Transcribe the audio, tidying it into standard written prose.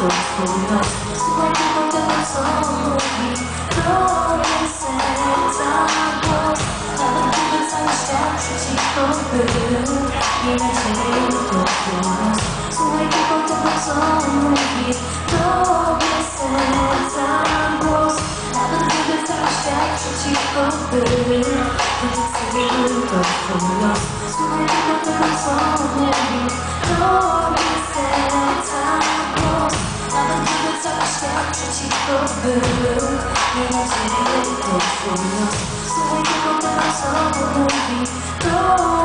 twój los. Słuchaj tylko tego, co mówi twoje serca głos. Nawet gdyby cały świat przeciwko był, nie nadzieję to twój los. Słuchaj tylko tego, co mówi twoje serca głos. Nawet gdyby cały świat przeciwko był, nie nadzieję to twój los. Słuchaj tylko tego, co mówi twoje serca głos. Nawet gdyby cały świat przeciwko był, nie nadzieję to twój los. Słuchaj tylko tego, co mówi twoje